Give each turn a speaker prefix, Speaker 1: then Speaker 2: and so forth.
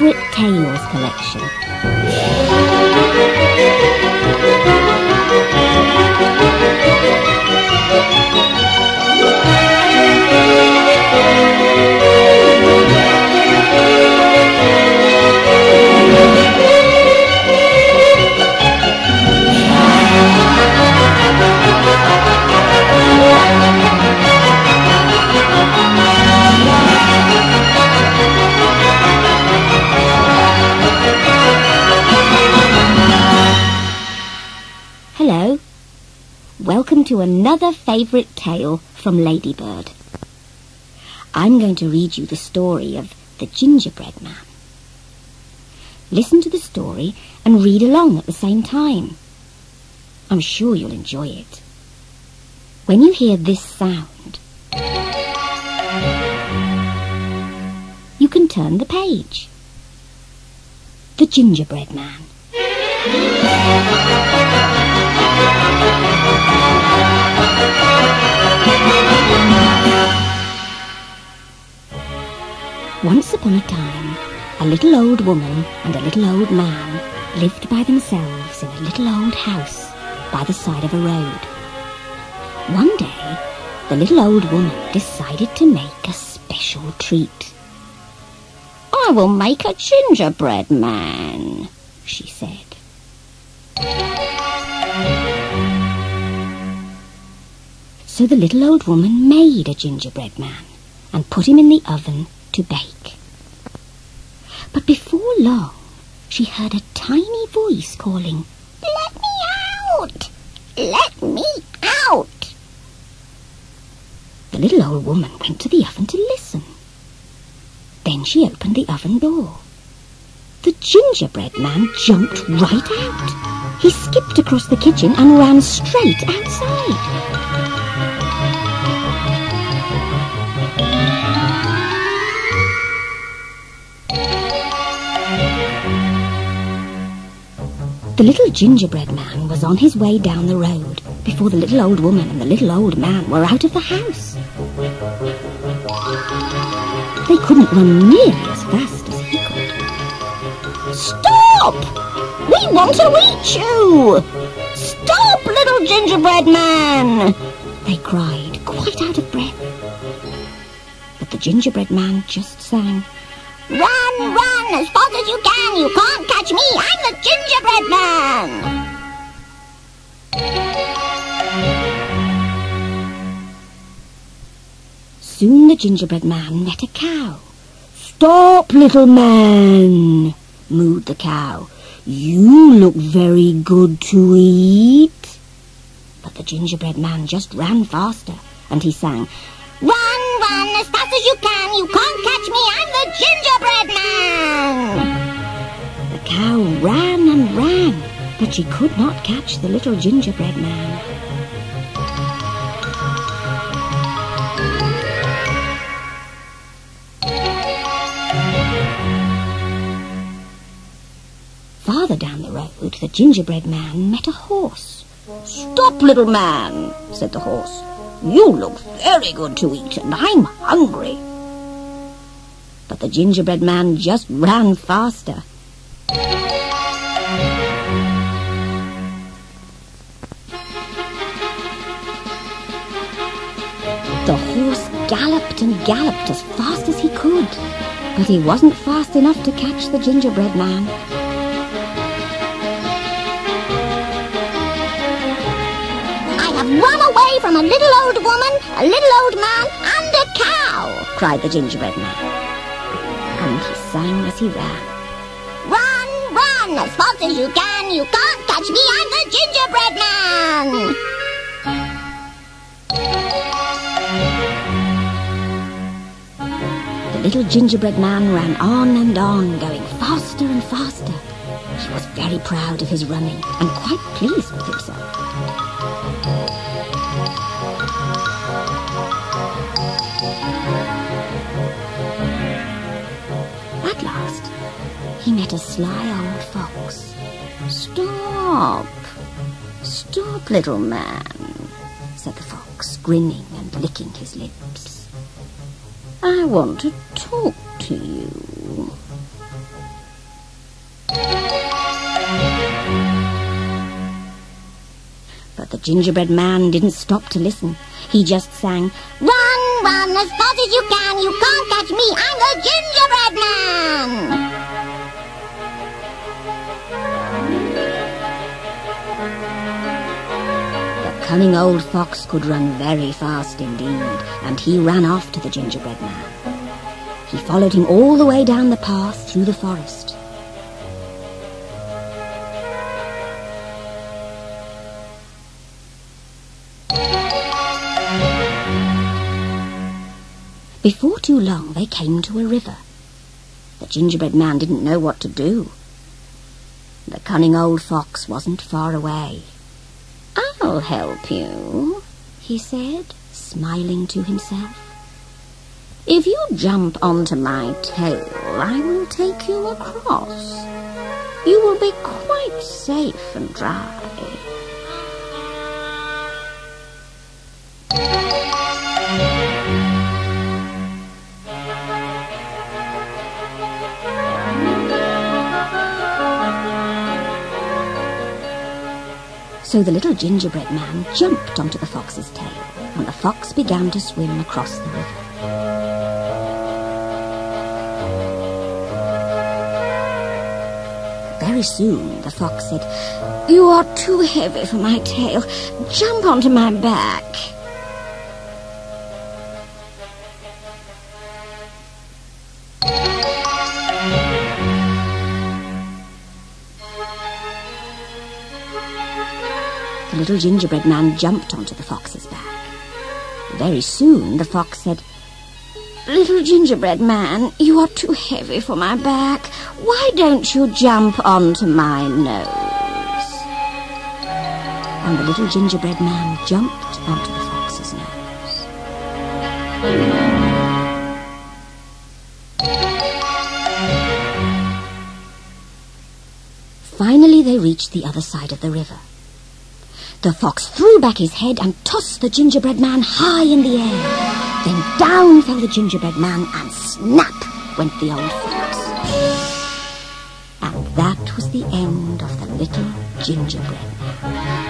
Speaker 1: favourite tales collection. Hello. Welcome to another favourite tale from Ladybird. I'm going to read you the story of the Gingerbread Man. Listen to the story and read along at the same time. I'm sure you'll enjoy it. When you hear this sound, you can turn the page. The Gingerbread Man. Once upon a time, a little old woman and a little old man lived by themselves in a little old house by the side of a road. One day, the little old woman decided to make a special treat. "I will make a gingerbread man," she said. So the little old woman made a gingerbread man and put him in the oven to bake. But before long, she heard a tiny voice calling, "Let me out! Let me out!" The little old woman went to the oven to listen. Then she opened the oven door. The gingerbread man jumped right out. He skipped across the kitchen and ran straight outside. The little gingerbread man was on his way down the road before the little old woman and the little old man were out of the house. They couldn't run nearly as fast as he could. "Stop! We want to eat you! Stop, little gingerbread man!" they cried, quite out of breath. But the gingerbread man just sang, "Run, run, as fast as you can! You can't catch me! I'm the gingerbread man!" Soon the gingerbread man met a cow. "Stop, little man," mooed the cow. "You look very good to eat." But the gingerbread man just ran faster, and he sang, "Run, run, as fast as you can! You can't catch me! I'm the gingerbread man!" The cow ran and ran, but she could not catch the little gingerbread man. Farther down the road, the gingerbread man met a horse. "Stop, little man," said the horse. "You look very good to eat, and I'm hungry." But the gingerbread man just ran faster. The horse galloped and galloped as fast as he could, but he wasn't fast enough to catch the gingerbread man. "Run away from a little old woman, a little old man, and a cow!" cried the gingerbread man. And he sang as he ran. "Run, run, as fast as you can! You can't catch me! I'm the gingerbread man!" The little gingerbread man ran on and on, going faster and faster. He was very proud of his running and quite pleased with himself. At last, he met a sly old fox. "Stop! Stop, little man," said the fox, grinning and licking his lips. "I want to talk to you." gingerbread man didn't stop to listen. He just sang, "Run, run as fast as you can. You can't catch me. I'm the gingerbread man." The cunning old fox could run very fast indeed, and he ran after the gingerbread man. He followed him all the way down the path through the forest. Before too long they came to a river. The gingerbread man didn't know what to do. The cunning old fox wasn't far away. "I'll help you," he said, smiling to himself. "If you jump onto my tail, I will take you across. You will be quite safe and dry." So the little gingerbread man jumped onto the fox's tail, and the fox began to swim across the river. Very soon the fox said, "You are too heavy for my tail. Jump onto my back." The little gingerbread man jumped onto the fox's back. Very soon the fox said, "Little gingerbread man, you are too heavy for my back. Why don't you jump onto my nose?" And the little gingerbread man jumped onto the fox's nose. Finally they reached the other side of the river. The fox threw back his head and tossed the gingerbread man high in the air. Then down fell the gingerbread man, and snap went the old fox. And that was the end of the little gingerbread man.